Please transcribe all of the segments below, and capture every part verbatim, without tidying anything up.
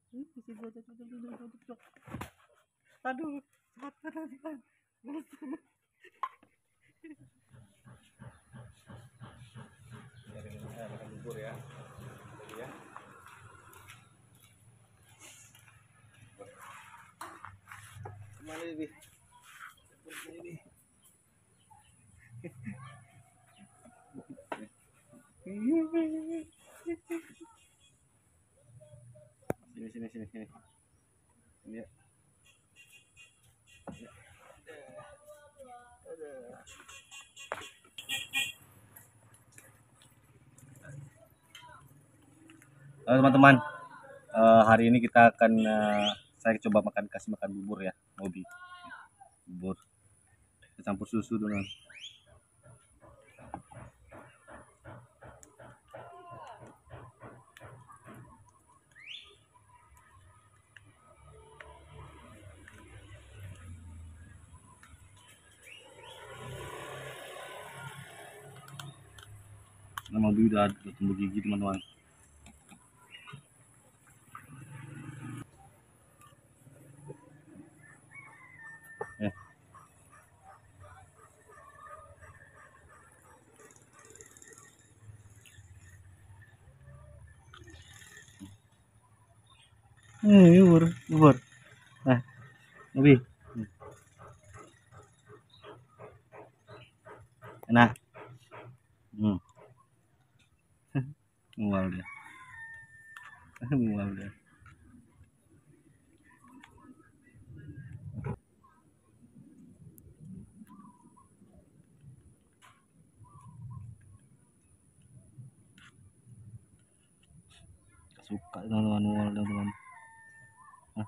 Aduh, sakit tadi kan. Makan bubur ya. Ya. Kemana ini? Ini. Sini sini sini sini. Ini ya. Halo teman-teman, uh, hari ini kita akan uh, saya coba makan kasih makan bubur ya, Mobi. Bubur kita campur susu dulu. Nah, Mobi udah, udah tumbuh gigi teman-teman. Eh. Hmm, bubur, bubur. Nah, Mobi. Enak. Hmm. Mual dia. Mual dia. Suka teman-teman, mual teman-teman. Hah?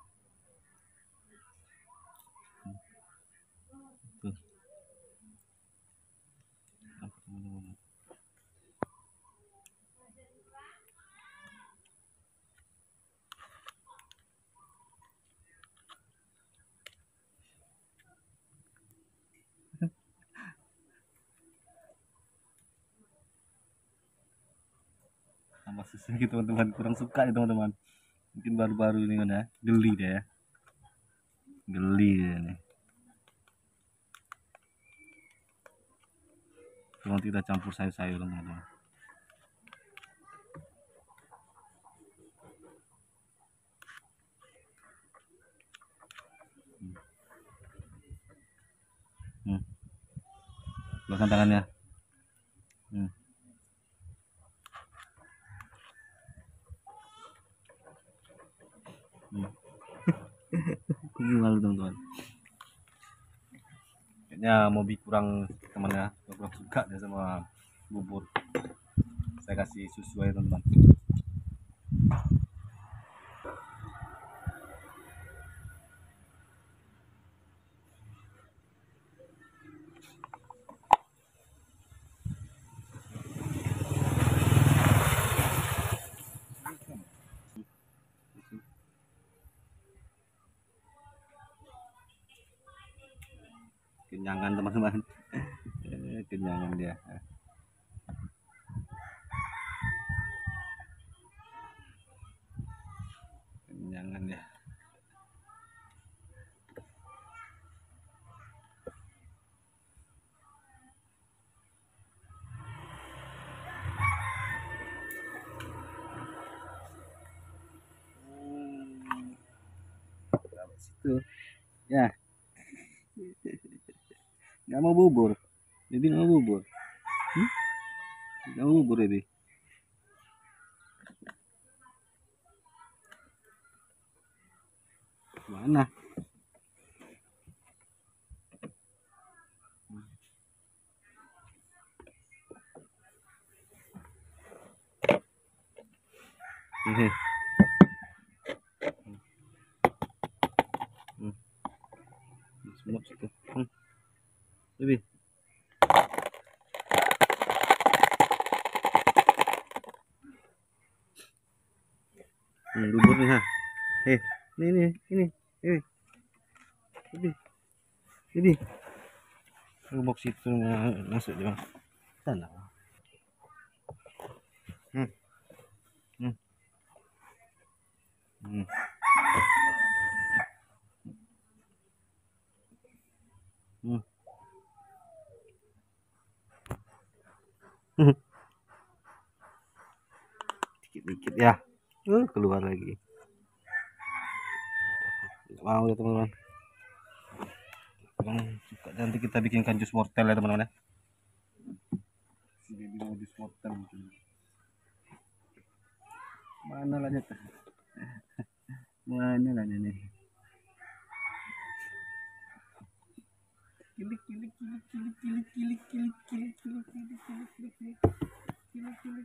Tuh. Teman-teman. Tambah susu gitu teman-teman, kurang suka ya teman-teman. Mungkin baru-baru ini kan ya, geli deh ya, geli ya nih. Nanti kita campur sayur-sayur teman-teman. Hmm. Belakang tangannya. Hmm. Hmm. Gimana teman-teman? Kayaknya Mobi kurang temannya, kurang suka dia sama bubur. Saya kasih susu aja teman-teman. Kenyangan teman-teman. Kenyangan dia. Kenyangan dia. Situ ya, nggak mau bubur, jadi nggak mau bubur. Hmm? Nggak mau bubur ini. Mana? Ini. Hmm. Semua situ. Hmm. Lebih. Hmm, bubur nih ha. Eh, ini ini ini. Eh. Lebih. Lebih. Lubuk situ masuk dia. Sana. Hmm. Hmm. Hmm. dikit ya. Uh, keluar lagi. Nggak mau ya teman-teman. Nanti kita bikinkan jus wortel ya teman-teman ya. Si baby mau jus wortel. Mana lah dia? Mana lah ini? Kilik kilik kilik kilik kilik kilik kilik kilik kilik kilik kilik kilik kilik kilik kilik.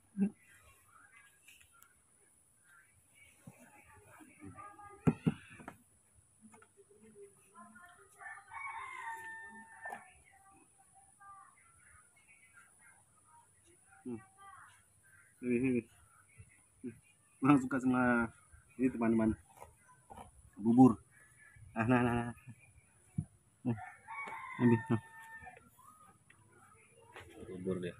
Hmm. Ini, nah, suka sama ini teman-teman bubur. Ah, nah, nah, nah. Nah, ambil. Nah. Bubur deh.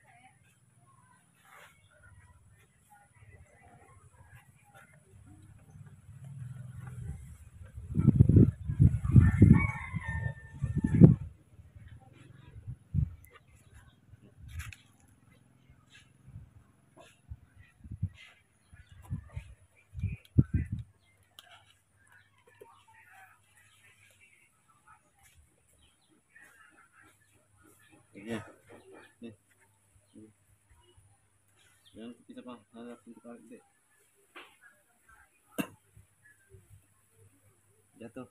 Iya. Nih. Jangan bisa Bang, ada pintu tarik deh. Jatuh.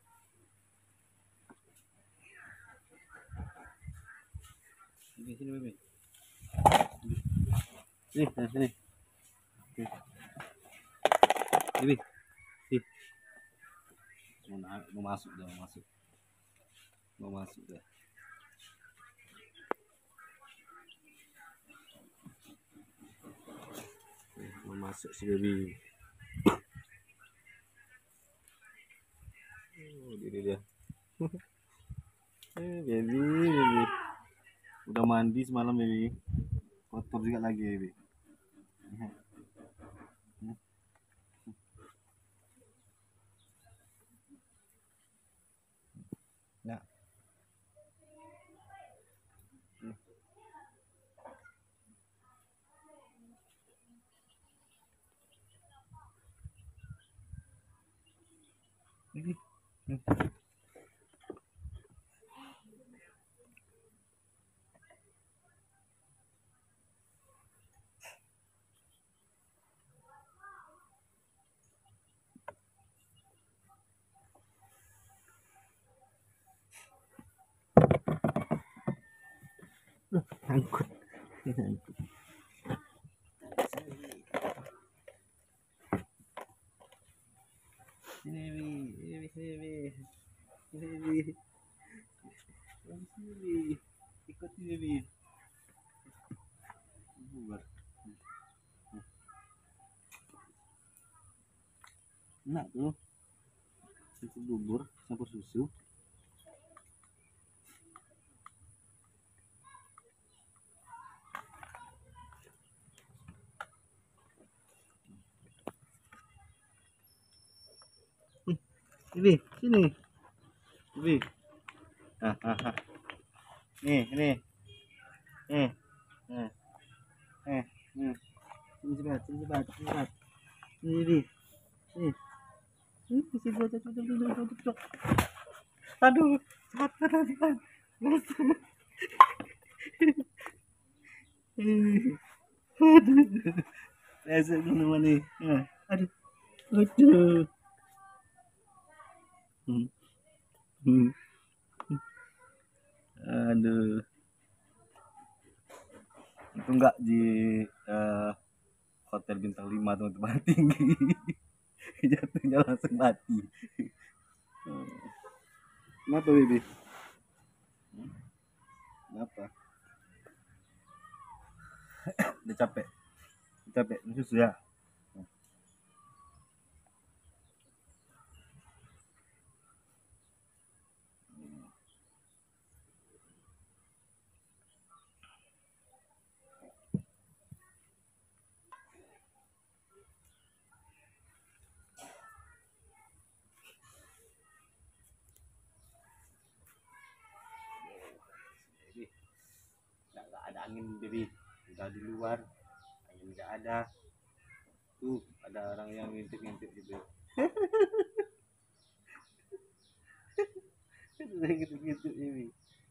Sini sini Baby. Sini, nah, sini. Baby. Sini. Mau, mau masuk dia, mau masuk. Mau masuk dia. Mau masuk si Baby. Oh, ini dia. Eh, Baby, Baby. Udah mandi semalam Baby. Kotor juga lagi Baby. Ya. Ini. Angkut. Angkut. Ini Baby, ini Baby. Ini Baby. Ini ikut ini Baby. Buat. Enak tuh. Susu bubur campur susu. Ini, sini. Ini. Ah, ah, ah. Nih, ini. Eh. Eh. Eh. Eh. Sini cepat, sini cepat, sini cepat. Ini, ini. Ini. Ini sini cepat, cepat, cepat, cepat, cepat. Aduh, cepat, cepat, cepat. Aduh. Saya teman-teman nih. Aduh. Aduh. Hmm. Hmm. Aduh. Itu enggak di uh, hotel bintang lima teman-teman, tinggi. Jatuhnya langsung mati. Kenapa Baby? Kenapa? Udah capek. Udah capek susu ya. Nggak ada angin Baby, udah di luar, angin nggak ada. Tuh, ada orang yang ngintip-ngintip gitu. Gitu-gitu ini.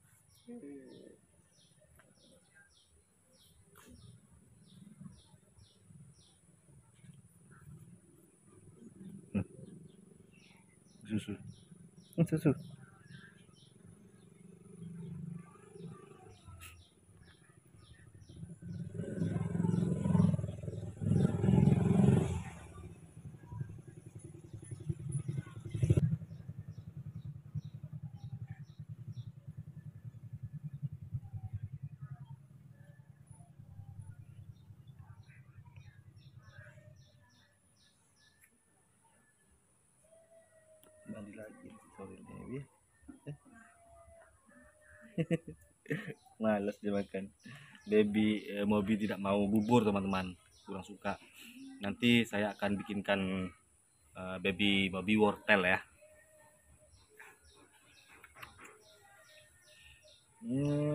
Susu. Susu. Mandi lagi sore ini. Males dia makan. Baby eh, Mobi tidak mau bubur teman-teman, kurang suka. Nanti saya akan bikinkan uh, baby Mobi wortel ya. Hmm.